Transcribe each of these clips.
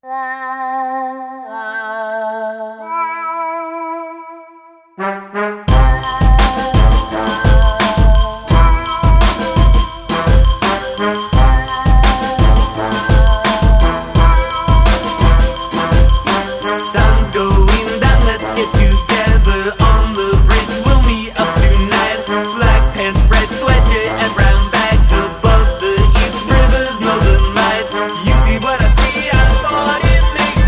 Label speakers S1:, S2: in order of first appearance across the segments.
S1: Sun's going down, let's get together on the bridge. We'll meet up tonight. Black pants, red sweatshirt, and brown bags above the East River's northern lights. You see what I see, I'm falling in the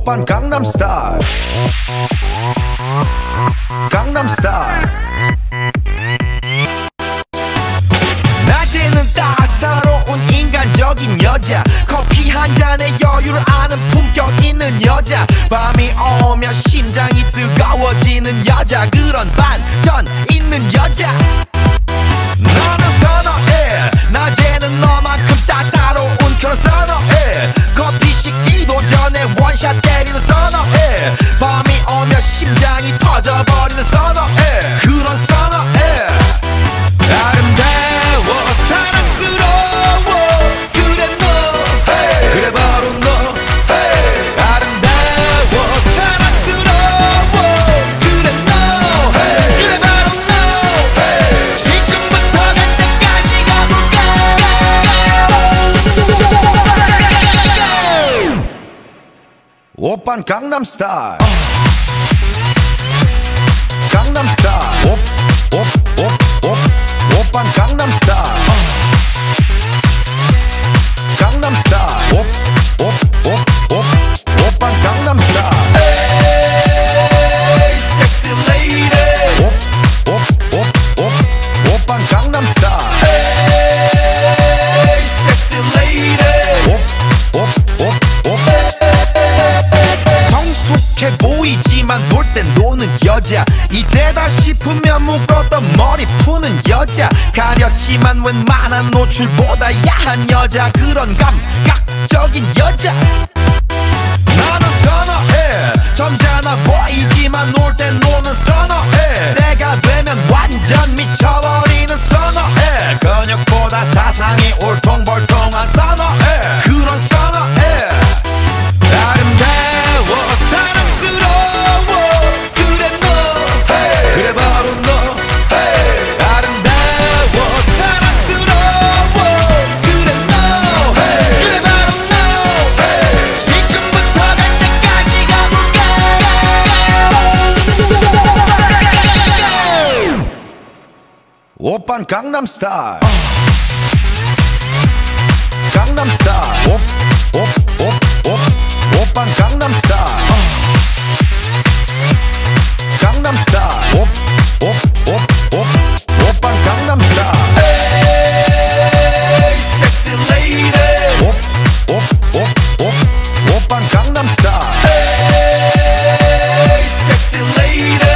S2: 오빤 강남스타일 강남스타일 낮에는 따사로운 인간적인 여자 커피 한 잔에 여유를 아는 품격 있는 여자 밤이 오면 심장이 뜨거워지는 여자 그런 반전 있는 여자 너는 선호해 낮에는 너만큼 따사로운 그런 선호해 커피 식기도 전에 원샷 때리는 선호해 밤이 오면 심장이 터져버리는 선호해 그런 선호해 아름다워 사랑스러워 그래 너 hey. 그래 바로 너 hey. 아름다워 사랑스러워 그래 너 hey. 그래 바로 너 hey. 지금부터 갈 때까지 가볼까 오빤 강남스타일 강남스타일 오빤 강남스타일 강남스타일 오빤 강남스타일 에이 섹시 레이디 오빤 강남스타일 에이 섹시 레이디 성숙해 보이지만 놀 땐 노는 여자 이때다 싶으면 묶었던 머리 푸는 여자 가렸지만 웬만한 노출보다 야한 여자 그런 감각적인 여자 나는 선호해 점잖아 보이지만 놀 땐 노는 선호해 내가 되면 완전 미쳐버리는 선호해 근육보다 사상이 울퉁불퉁한 선호해 그런 선호해 아름다워 사랑스러워 그래 너 hey. 그래 바로 너 hey. 아름다워 사랑스러워 그래 너 hey. 그래 바로 너 hey. 지금부터 갈 때까지 가볼까 오빤 강남스타일 강남스타일 오빤 강남스타일 강남스타일 오빤 강남스타일 에이 섹시 레이디 오빤 강남스타일 에이 섹시 레이디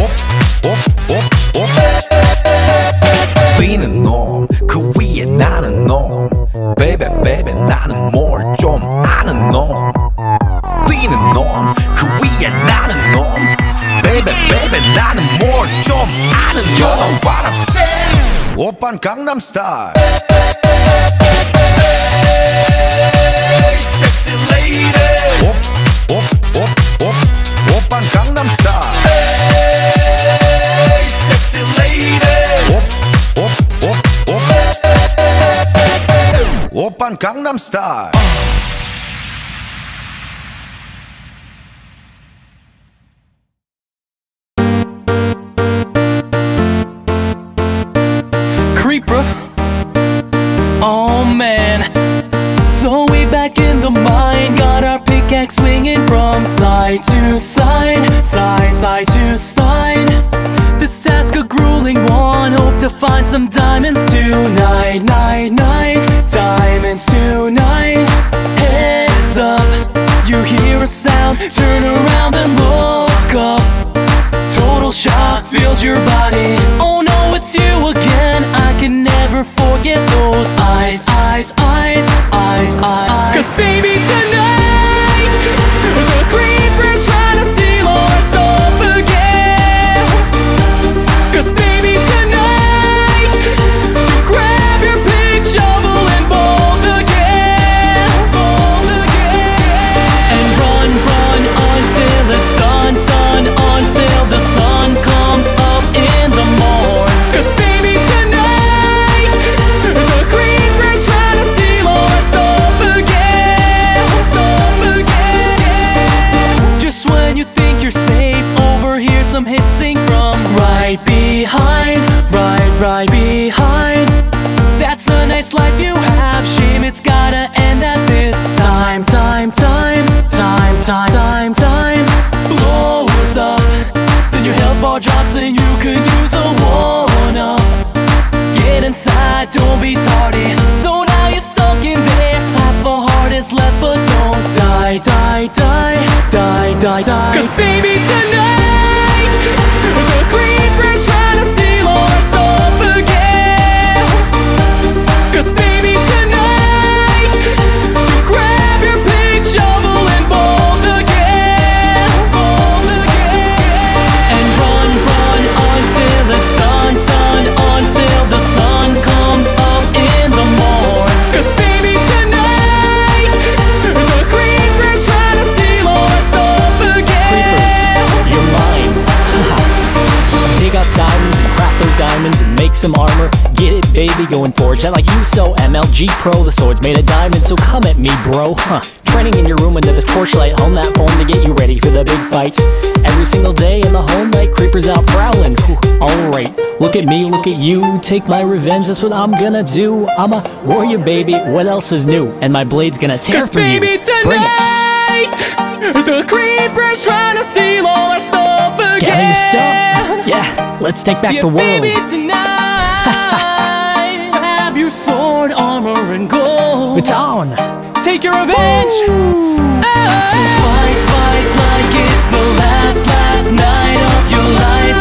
S2: B는 놈 그 위에 나는 놈 Baby baby 나는 뭘 좀 아는 놈 B는 놈 그 위에 나는 놈 Baby baby 나는 뭘 좀 아는 놈 You know what I'm saying 오빤 강남스타일 Sexy lady 오빤 강남스타일 Sexy lady 오빤 강남스타일
S3: Creeper. Oh man. So we back in the mine, got our pickaxe swinging from side to side, side to side. This task a grueling one, hope to find some diamonds tonight, diamonds tonight. Heads up, you hear a sound, turn around and look up. Total shock fills your body. Oh no, it's you again. I can never forget those eyes. Cause baby tonight, the creeper's trying to steal our stuff again. Cause baby tonight, grab your pick, shovel and bolt again. And run until it's done, until the sun comes up in the morn. Cause baby tonight, the creeper's trying to steal
S4: be going forged. I like you so MLG Pro, the sword's made of diamonds, so come at me, bro. Training in your room under the torchlight, hone that form to get you ready for the big fights. Every single day in the home light, creepers out prowling. Alright, look at me, look at you, take my revenge, that's what I'm gonna do. I'm a warrior, baby, what else is new? And my blade's gonna tear
S3: 'Cause
S4: through
S3: baby,
S4: you.
S3: tonight the creeper's trying to steal all our stuff again.
S4: Gather your stuff, yeah, let's take back
S3: Yeah,
S4: the world.
S3: baby, tonight grab your sword, armor, and gold.
S4: Baton!
S3: Take your revenge. So fight like it's the last night of your life.